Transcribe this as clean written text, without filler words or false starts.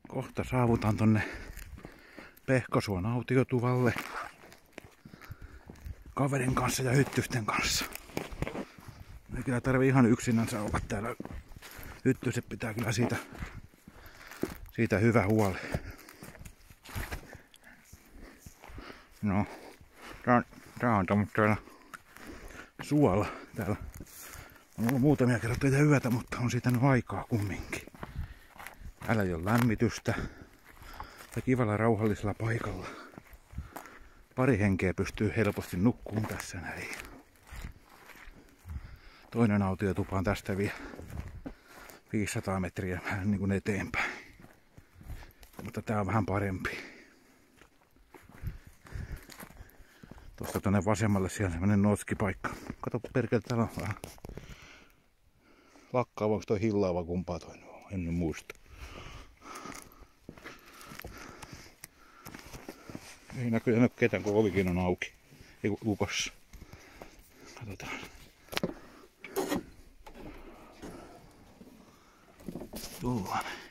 Kohta saavutan tonne Pehkosuon autiotuvalle kaverin kanssa ja hyttysten kanssa. Ei kyllä tarvi ihan yksinänsä olla täällä. Hyttyset pitää kyllä siitä hyvä huoli. No, tää on tämmöinen suola täällä. On ollut muutamia kertoja yötä, mutta on siitä nyt aikaa kumminkin. Täällä ei ole lämmitystä. Ja kivalla rauhallisella paikalla. Pari henkeä pystyy helposti nukkuun tässä näin. Toinen autiotupa on tästä vielä 500 metriä vähän niin kuin eteenpäin. Mutta tää on vähän parempi. Tuosta tonne vasemmalle siellä semmonen notskipaikka. Kato perkele, täällä on vähän lakkaava, onko toi hillaava kumpaa toi? En muista. Ei näköjään ole ketään, kun ovikin on auki. Ei lukossa. Katsotaan. Tullaan.